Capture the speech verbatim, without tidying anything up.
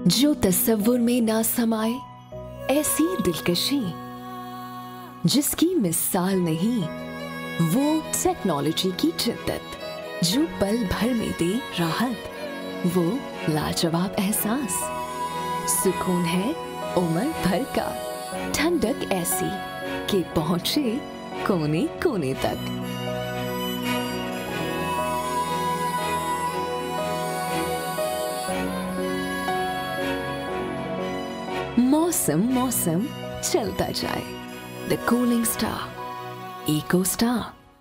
जो तस्वुर में ना समाए ऐसी दिलकशी जिसकी मिसाल नहीं, वो टेक्नोलॉजी की जिद्दत जो पल भर में दे राहत, वो लाजवाब एहसास। सुकून है उम्र भर का, ठंडक ऐसी कि पहुंचे कोने कोने तक। मौसम मौसम चलता जाए, the cooling star, eco star.